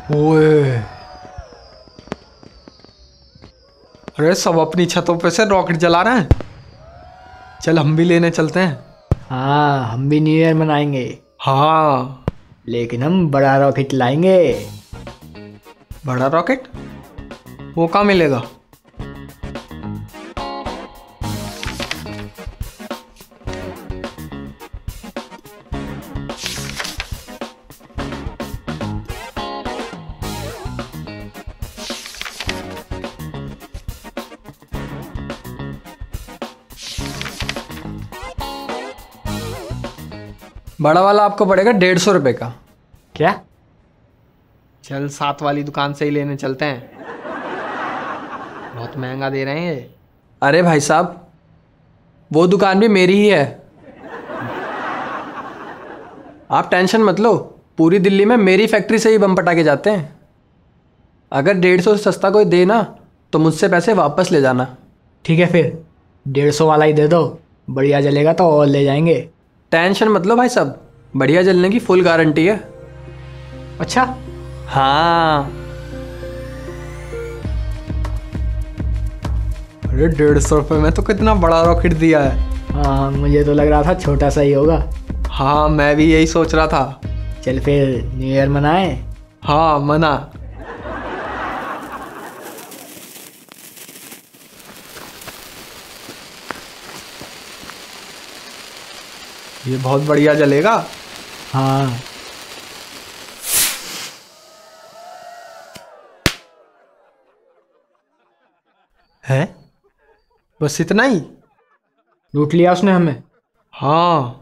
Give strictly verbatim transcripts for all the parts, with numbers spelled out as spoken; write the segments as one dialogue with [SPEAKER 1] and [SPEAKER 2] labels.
[SPEAKER 1] ओए, अरे सब अपनी छतों पे से रॉकेट जला रहे हैं। चल हम भी लेने चलते हैं।
[SPEAKER 2] हाँ, हम भी न्यू ईयर मनाएंगे,
[SPEAKER 1] हाँ,
[SPEAKER 2] लेकिन हम बड़ा रॉकेट लाएंगे।
[SPEAKER 1] बड़ा रॉकेट? वो कहाँ मिलेगा? बड़ा वाला आपको पड़ेगा डेढ़ सौ रुपये का।
[SPEAKER 2] क्या?
[SPEAKER 1] चल साथ वाली दुकान से ही लेने चलते हैं, बहुत महंगा दे रहे हैं ये। अरे भाई साहब, वो दुकान भी मेरी ही है, आप टेंशन मत लो। पूरी दिल्ली में मेरी फैक्ट्री से ही बम पटाके जाते हैं। अगर डेढ़ सौ से सस्ता कोई दे ना तो मुझसे पैसे वापस ले जाना।
[SPEAKER 2] ठीक है, फिर डेढ़ सौ वाला ही दे दो, बढ़िया जलेगा तो और ले जाएंगे।
[SPEAKER 1] टेंशन मत लो भाई साहब, बढ़िया जलने की फुल गारंटी है।
[SPEAKER 2] अच्छा?
[SPEAKER 1] हाँ। अरे डेढ़ सौ रुपये में तो कितना बड़ा रॉकेट दिया है।
[SPEAKER 2] हाँ, मुझे तो लग रहा था छोटा सा ही होगा।
[SPEAKER 1] हाँ, मैं भी यही सोच रहा था।
[SPEAKER 2] चल फिर न्यू ईयर मनाएं।
[SPEAKER 1] हाँ, मना। ये बहुत बढ़िया जलेगा।
[SPEAKER 2] हाँ।
[SPEAKER 1] है? बस इतना ही?
[SPEAKER 2] लूट लिया उसने हमें।
[SPEAKER 1] हाँ।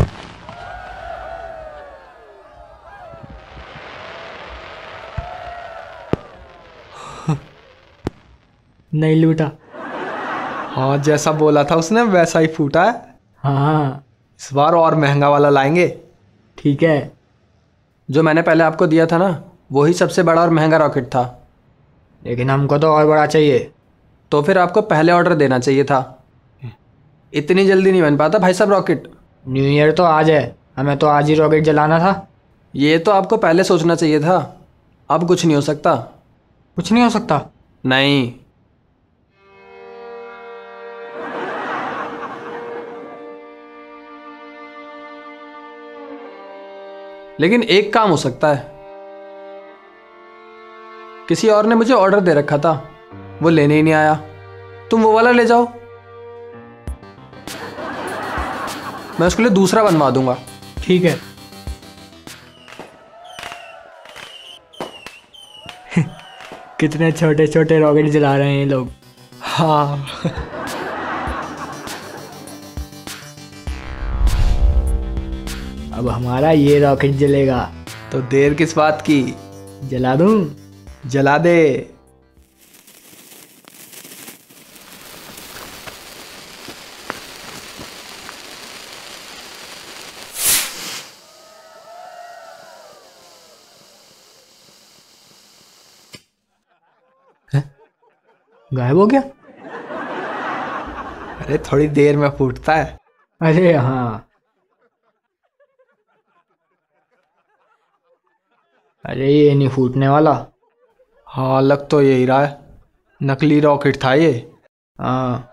[SPEAKER 2] नहीं लूटा।
[SPEAKER 1] हाँ, जैसा बोला था उसने वैसा ही फूटा है।
[SPEAKER 2] हाँ।
[SPEAKER 1] इस बार और महंगा वाला लाएंगे।
[SPEAKER 2] ठीक है।
[SPEAKER 1] जो मैंने पहले आपको दिया था ना, वही सबसे बड़ा और महंगा रॉकेट था।
[SPEAKER 2] लेकिन हमको तो और बड़ा चाहिए।
[SPEAKER 1] तो फिर आपको पहले ऑर्डर देना चाहिए था। इतनी जल्दी नहीं बन पाता भाई साहब रॉकेट।
[SPEAKER 2] न्यू ईयर तो आज है, हमें तो आज ही रॉकेट जलाना था।
[SPEAKER 1] ये तो आपको पहले सोचना चाहिए था। अब कुछ नहीं हो सकता।
[SPEAKER 2] कुछ नहीं हो सकता?
[SPEAKER 1] नहीं। लेकिन एक काम हो सकता है। किसी और ने मुझे ऑर्डर दे रखा था, वो लेने ही नहीं आया। तुम वो वाला ले जाओ, मैं उसके लिए दूसरा बनवा दूंगा।
[SPEAKER 2] ठीक है। कितने छोटे छोटे रॉकेट जला रहे हैं ये लोग।
[SPEAKER 1] हाँ।
[SPEAKER 2] अब हमारा ये रॉकेट जलेगा।
[SPEAKER 1] तो देर किस बात की,
[SPEAKER 2] जला दूं?
[SPEAKER 1] जला दे।
[SPEAKER 2] गायब हो गया?
[SPEAKER 1] अरे थोड़ी देर में फूटता है।
[SPEAKER 2] अरे हाँ। अरे ये नहीं फूटने वाला।
[SPEAKER 1] हाँ, लग तो यही रहा है, नकली रॉकेट था ये।
[SPEAKER 2] हाँ।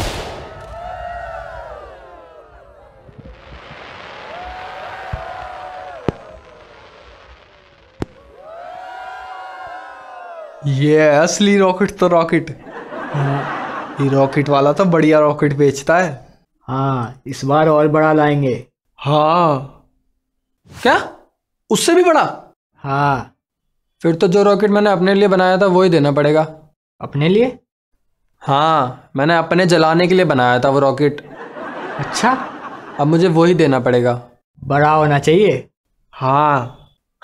[SPEAKER 1] ये है असली रॉकेट तो रॉकेट।
[SPEAKER 2] हाँ।
[SPEAKER 1] ये रॉकेट वाला तो बढ़िया रॉकेट बेचता है।
[SPEAKER 2] हाँ, इस बार और बड़ा लाएंगे।
[SPEAKER 1] हाँ। क्या? उससे भी बड़ा?
[SPEAKER 2] हाँ।
[SPEAKER 1] फिर तो जो रॉकेट मैंने अपने लिए बनाया था वो ही देना पड़ेगा।
[SPEAKER 2] अपने लिए?
[SPEAKER 1] हाँ, मैंने अपने जलाने के लिए बनाया था वो रॉकेट।
[SPEAKER 2] अच्छा।
[SPEAKER 1] अब मुझे वो ही देना पड़ेगा।
[SPEAKER 2] बड़ा होना चाहिए।
[SPEAKER 1] हाँ।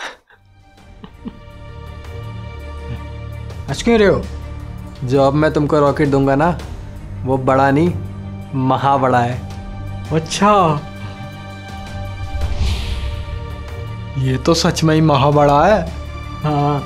[SPEAKER 2] हंस क्यों रहे हो?
[SPEAKER 1] जो अब मैं तुमको रॉकेट दूंगा ना, वो बड़ा नहीं, महा बड़ा है।
[SPEAKER 2] अच्छा।
[SPEAKER 1] ये तो सच में ही महा बड़ा है।
[SPEAKER 2] हाँ।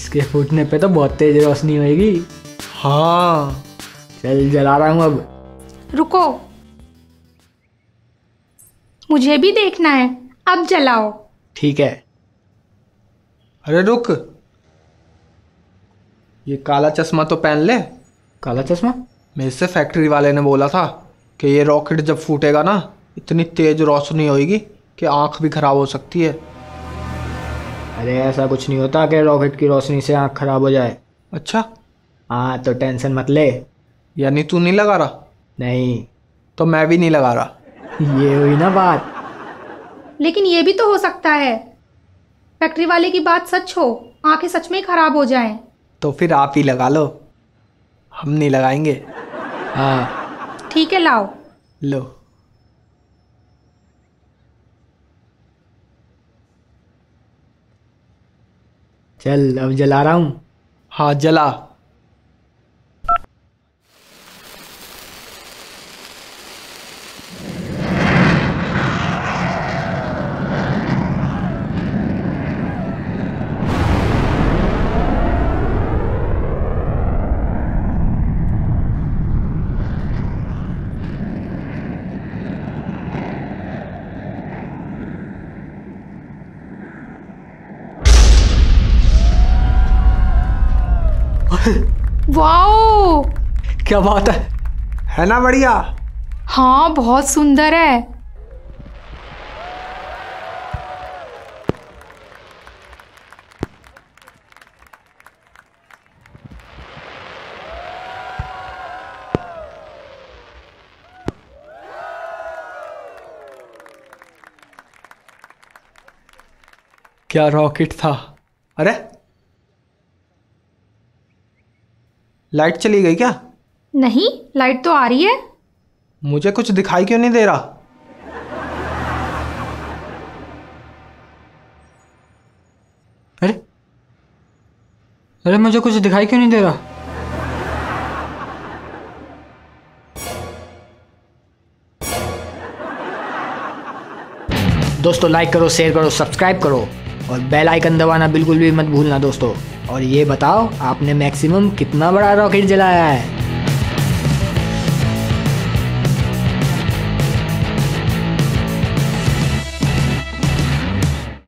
[SPEAKER 2] इसके फूटने पे तो बहुत तेज रोशनी होएगी।
[SPEAKER 1] हाँ
[SPEAKER 2] चल जला रहा हूँ अब।
[SPEAKER 3] रुको, मुझे भी देखना है, अब जलाओ।
[SPEAKER 2] ठीक है।
[SPEAKER 1] अरे रुक, ये काला चश्मा तो पहन ले।
[SPEAKER 2] काला चश्मा?
[SPEAKER 1] मेरे से फैक्ट्री वाले ने बोला था कि ये रॉकेट जब फूटेगा ना, इतनी तेज रोशनी होगी कि आंख भी खराब हो सकती है।
[SPEAKER 2] अरे ऐसा कुछ नहीं होता कि रॉकेट की रोशनी से आँख खराब हो जाए।
[SPEAKER 1] अच्छा,
[SPEAKER 2] हाँ तो टेंशन मत ले।
[SPEAKER 1] यानी तू नहीं लगा रहा?
[SPEAKER 2] नहीं।
[SPEAKER 1] तो मैं भी नहीं लगा रहा।
[SPEAKER 2] ये हुई ना बात।
[SPEAKER 3] लेकिन ये भी तो हो सकता है फैक्ट्री वाले की बात सच हो, आंखें सच में खराब हो जाएं।
[SPEAKER 1] तो फिर आप ही लगा लो, हम नहीं लगाएंगे।
[SPEAKER 2] हाँ
[SPEAKER 3] ठीक है, लाओ।
[SPEAKER 1] लो।
[SPEAKER 2] चल अब जला रहा हूँ।
[SPEAKER 1] हाँ जला।
[SPEAKER 3] वाओ,
[SPEAKER 2] क्या बात है।
[SPEAKER 1] है ना बढ़िया?
[SPEAKER 3] हाँ बहुत सुंदर है।
[SPEAKER 1] क्या रॉकेट था। अरे लाइट चली गई क्या?
[SPEAKER 3] नहीं, लाइट तो आ रही है।
[SPEAKER 1] मुझे कुछ दिखाई क्यों नहीं दे रहा?
[SPEAKER 2] अरे अरे मुझे कुछ दिखाई क्यों नहीं दे रहा? दोस्तों लाइक करो, शेयर करो, सब्सक्राइब करो और बेल आइकन दबाना बिल्कुल भी मत भूलना दोस्तों। और ये बताओ आपने मैक्सिमम कितना बड़ा रॉकेट जलाया है?